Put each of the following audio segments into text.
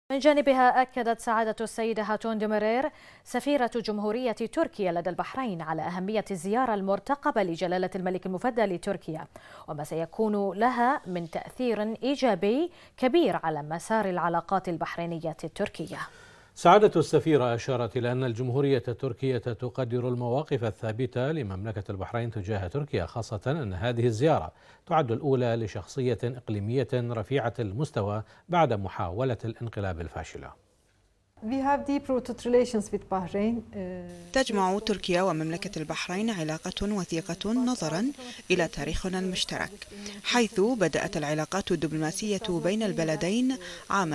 من جانبها أكدت سعادة السيدة هاتون دمرير سفيرة جمهورية تركيا لدى البحرين على أهمية الزيارة المرتقبة لجلالة الملك المفدى لتركيا وما سيكون لها من تأثير إيجابي كبير على مسار العلاقات البحرينية التركية. سعادة السفيرة أشارت إلى أن الجمهورية التركية تقدر المواقف الثابتة لمملكة البحرين تجاه تركيا، خاصة أن هذه الزيارة تعد الأولى لشخصية إقليمية رفيعة المستوى بعد محاولة الانقلاب الفاشلة. تجمع تركيا ومملكة البحرين علاقة وثيقة نظرا إلى تاريخنا المشترك، حيث بدأت العلاقات الدبلوماسية بين البلدين عام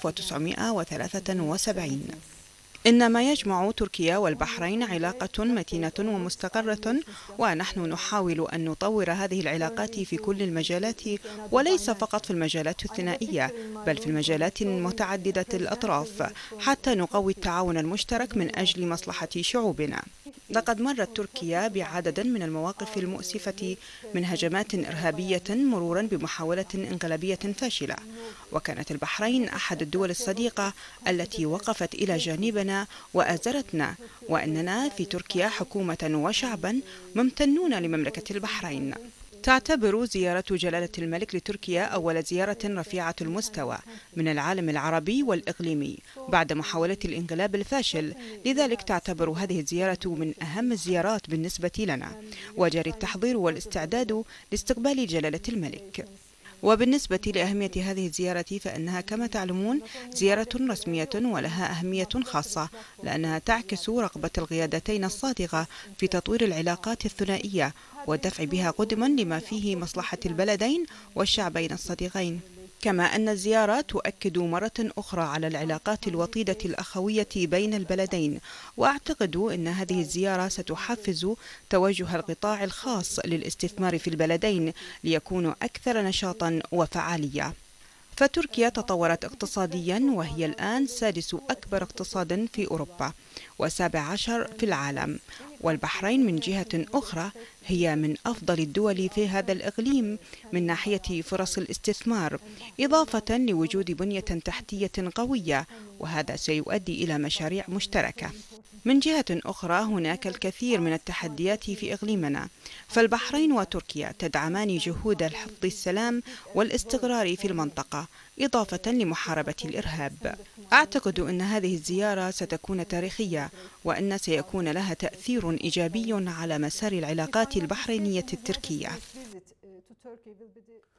1973. إن ما يجمع تركيا والبحرين علاقة متينة ومستقرة، ونحن نحاول أن نطور هذه العلاقات في كل المجالات، وليس فقط في المجالات الثنائية بل في المجالات متعددة الأطراف، حتى نقوي التعاون المشترك من أجل مصلحة شعوبنا. لقد مرت تركيا بعدد من المواقف المؤسفة من هجمات إرهابية مرورا بمحاولة انقلابية فاشلة، وكانت البحرين أحد الدول الصديقة التي وقفت إلى جانبنا وآزرتنا، وأننا في تركيا حكومة وشعبا ممتنون لمملكة البحرين. تعتبر زيارة جلالة الملك لتركيا أول زيارة رفيعة المستوى من العالم العربي والإقليمي بعد محاولة الانقلاب الفاشل، لذلك تعتبر هذه الزيارة من أهم الزيارات بالنسبة لنا، وجري التحضير والاستعداد لاستقبال جلالة الملك. وبالنسبة لأهمية هذه الزيارة فإنها كما تعلمون زيارة رسمية ولها أهمية خاصة، لأنها تعكس رغبة القيادتين الصادقة في تطوير العلاقات الثنائية والدفع بها قدما لما فيه مصلحة البلدين والشعبين الصديقين. كما أن الزيارة تؤكد مرة أخرى على العلاقات الوطيدة الأخوية بين البلدين، وأعتقد أن هذه الزيارة ستحفز توجه القطاع الخاص للاستثمار في البلدين ليكونوا أكثر نشاطا وفعالية. فتركيا تطورت اقتصاديا وهي الآن سادس أكبر اقتصاد في أوروبا و17 في العالم، والبحرين من جهة أخرى هي من أفضل الدول في هذا الإقليم من ناحية فرص الاستثمار، إضافة لوجود بنية تحتية قوية، وهذا سيؤدي إلى مشاريع مشتركة. من جهة أخرى هناك الكثير من التحديات في إقليمنا، فالبحرين وتركيا تدعمان جهود حفظ السلام والاستقرار في المنطقة إضافة لمحاربة الإرهاب. أعتقد أن هذه الزيارة ستكون تاريخية، وأن سيكون لها تأثير إيجابي على مسار العلاقات البحرينية التركية.